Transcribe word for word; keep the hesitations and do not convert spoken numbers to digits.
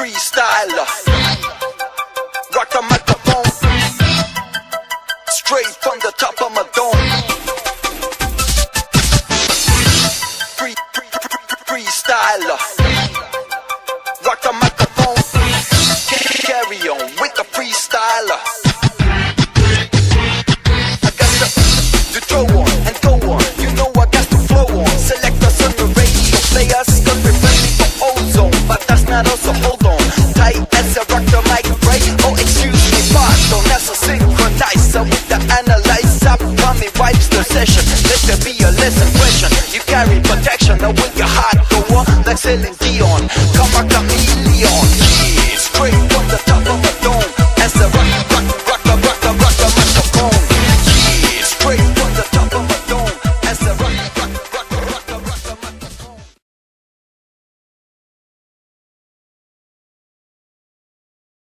freestyler. Rock the microphone, straight from the top of my dome. Free, free, free, freestyler. Rock the microphone, carry on with the freestyler. I got the, to throw on and go on. You know I got to flow on. Select us on the radio players, cause we're ready for ozone. But that's not us, so hold on tight as I rock the mic, right? Oh, excuse me, pardon, that's a synchronizer with the analyzer. Mommy wipes the session, let there be a lesson question. You carry protection, now with your heart go on like Celine Dion. Come a chameleon.